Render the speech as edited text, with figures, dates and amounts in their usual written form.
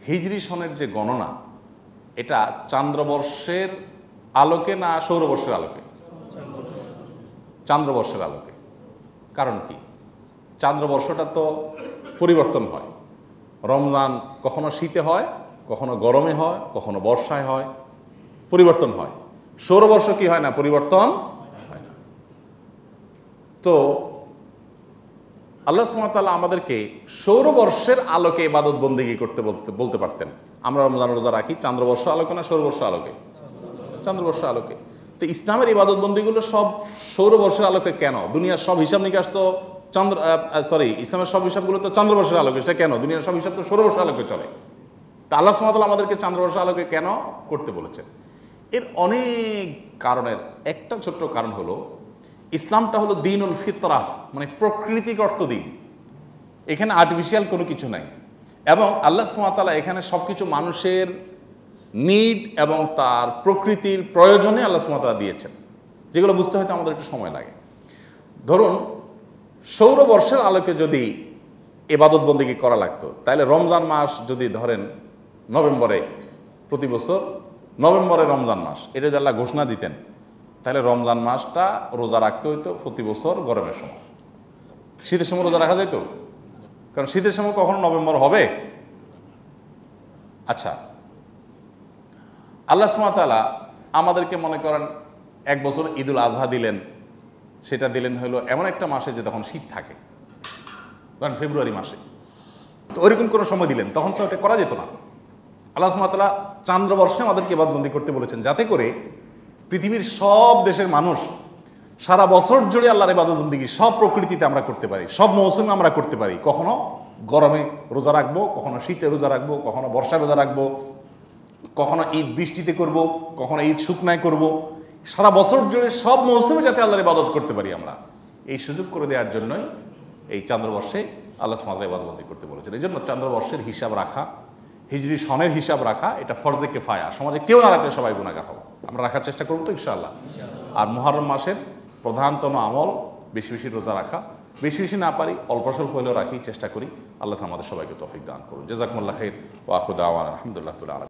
হিজরি সনের যে গণনা এটা চান্দ্রবর্ষের আলোকে না সৌরবর্ষের আলোকে? চান্দ্রবর্ষের আলোকে। কারণ কি? চান্দ্রবর্ষটা তো পরিবর্তন হয়। রমজান কখনো শীতে হয়, কখনো গরমে হয়, কখনো বর্ষায় হয়, পরিবর্তন হয়। সৌরবর্ষ কি হয় না? পরিবর্তন হয় না। তো আল্লাহ সুবহানাহু ওয়া তাআলা আমাদেরকে সৌরবর্ষের আলোকে ইবাদত বন্দেগী করতে বলতে পারতেন। আমরা রমজান রোজা রাখি চান্দ্রবর্ষ আলোকে না সৌরবর্ষ আলোকে? চান্দ্রবর্ষ আলোকে। তো ইসলামের ইবাদত বন্দেগীগুলো সব সৌরবর্ষের আলোকে কেন? দুনিয়ার সব হিসাব নিকাশ তো ইসলামের সব হিসাবগুলো তো চন্দ্রবর্ষের আলোকে। সেটা কেন? দুনিয়ার সব হিসাব তো সৌরবর্ষের আলোকে চলে। তা আল্লাহ সুবহানাহু ওয়া তাআলা আমাদেরকে চান্দ্রবর্ষের আলোকে কেন করতে বলেছেন? এর অনেক কারণের একটা ছোট্ট কারণ হলো, ইসলামটা হলো দীনুল ফিতরাহ, মানে প্রকৃতিগত দিন। এখানে আর্টিফিশিয়াল কোনো কিছু নাই। এবং আল্লাহ সুবহানাহু ওয়া তাআলা এখানে সব কিছু মানুষের নিড এবং তার প্রকৃতির প্রয়োজনে আল্লাহ সুবহানাহু ওয়া তাআলা দিয়েছেন, যেগুলো বুঝতে হয়তো আমাদের একটু সময় লাগে। ধরুন সৌরবর্ষের আলোকে যদি ইবাদত বন্দেগী করা লাগতো, তাহলে রমজান মাস যদি ধরেন নভেম্বরে, প্রতি বছর নভেম্বরে রমজান মাস, এটা যদি আল্লাহ ঘোষণা দিতেন, তাহলে রমজান মাসটা রোজা রাখতে হইতো প্রতি বছর গরমের সময়। শীতের সময় রোজা রাখা যেত? কারণ শীতের সময় কখনো নভেম্বর হবে? আচ্ছা, আল্লাহ সুবহানাহু ওয়া তাআলা আমাদেরকে মনে করেন এক বছর ঈদুল আজহা দিলেন, সেটা দিলেন হলো এমন একটা মাসে যে তখন শীত থাকে, ধরেন ফেব্রুয়ারি মাসে। তো ওইরকম কোনো সময় দিলেন, তখন তো এটা করা যেত না। আল্লাহ সুবহানাহু ওয়া তাআলা চান্দ্রবর্ষে আমাদেরকে ইবাদতবন্দি করতে বলেছেন, যাতে করে পৃথিবীর সব দেশের মানুষ সারা বছর জুড়ে আল্লাহর ইবাদতবন্দি সব প্রকৃতিতে আমরা করতে পারি, সব মৌসুমে আমরা করতে পারি। কখনো গরমে রোজা রাখবো, কখনো শীতে রোজা রাখবো, কখনো বর্ষায় রোজা রাখবো, কখনো ঈদ বৃষ্টিতে করব, কখনো ঈদ শুকনায় করব। সারা বছর জুড়ে সব মৌসুমে যাতে আল্লাহর ইবাদত করতে পারি আমরা, এই সুযোগ করে দেওয়ার জন্যই এই চান্দ্রবর্ষে আল্লাহ সুবহানাহু ওয়া তাআলা ইবাদতবন্দি করতে বলেছেন। এই জন্য চান্দ্রবর্ষের হিসাব রাখা, হিজরি সনের হিসাব রাখা, এটা ফরজে কিফায়া। সমাজে কেউ না রাখলে সবাই গুনাহগার হবে। আমরা রাখার চেষ্টা করবো তো ইনশাআল্লাহ। আর মুহররম মাসের প্রধানতম আমল বেশি বেশি রোজা রাখা। বেশি বেশি না পারি অল্প স্বল্প হলেও রাখি, চেষ্টা করি। আল্লাহ আমাদের সবাইকে তৌফিক দান করুন। জাযাকুমুল্লাহ খাইর ওয়া আখিরু দাওয়ানা আলহামদুলিল্লাহি রাব্বিল আলামিন।